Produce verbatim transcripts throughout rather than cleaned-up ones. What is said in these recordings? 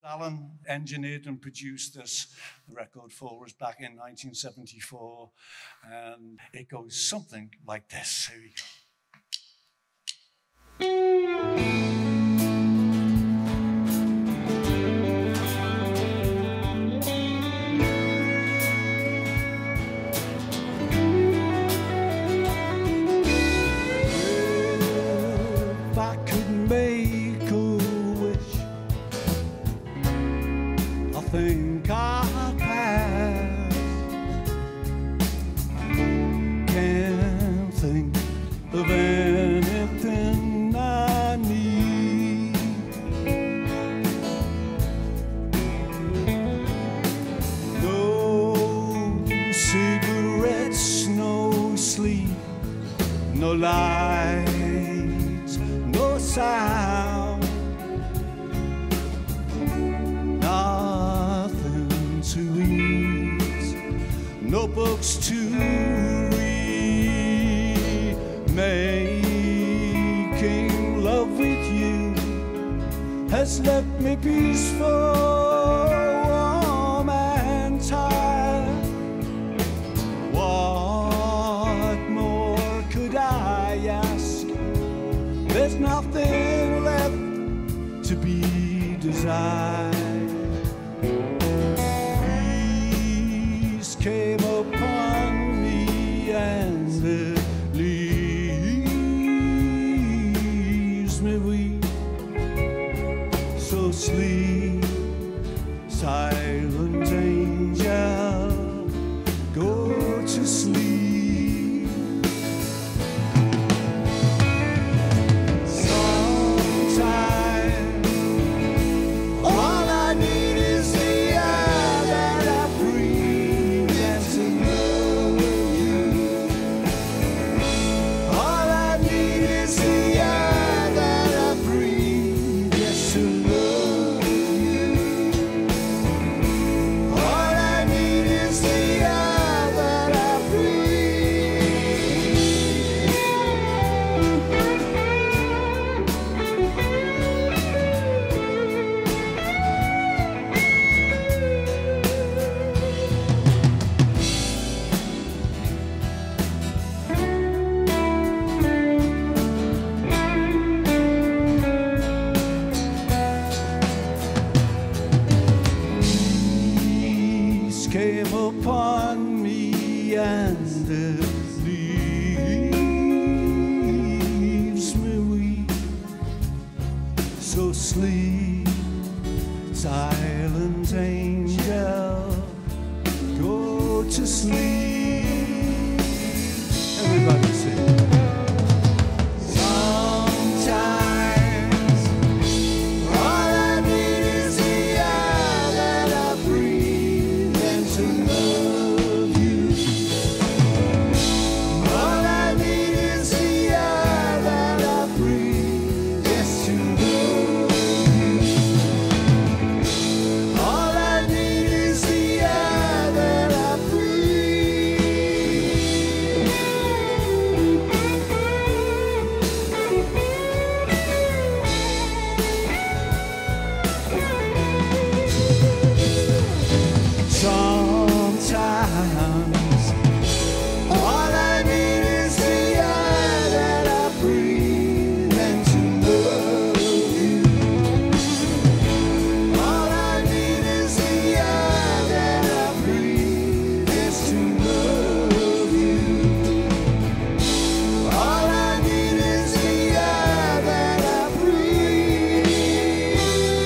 Alan engineered and produced this record for us back in nineteen seventy-four, and it goes something like this. Here we go. If I could make a wish, I think I'd pass. Can't think of anything I need. No cigarettes, no sleep, no lights, no sound, nothing to eat, no books to read. Making love with you has left me peaceful, warm and tired. What more could I ask? There's nothing left to be desired. Peace came upon me and it leaves me weak. So sleep, silent angel, go to sleep. Sometimes all I need is the air that I breathe and to know you. All I need is the air that I breathe, yes, to know you. All I need is the air that I Peace came upon me and it leaves me weak. So sleep, silent angel, go to sleep. Everybody sing. Sometimes all I need is the air that I breathe and to love you. All I need is the air that I breathe, yes, to love you. All I need is the air that I Sometimes all I need is the air that I breathe and to love you. All I need is the air that I breathe, is to love you. All I need is the air that I breathe.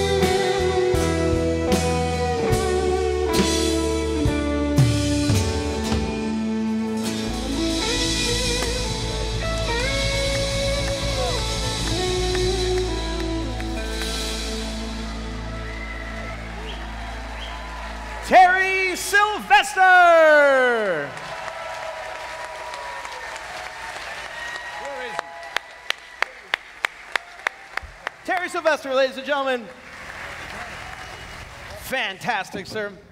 Terry Sylvester. Where is he? Terry Sylvester, ladies and gentlemen. Fantastic, sir.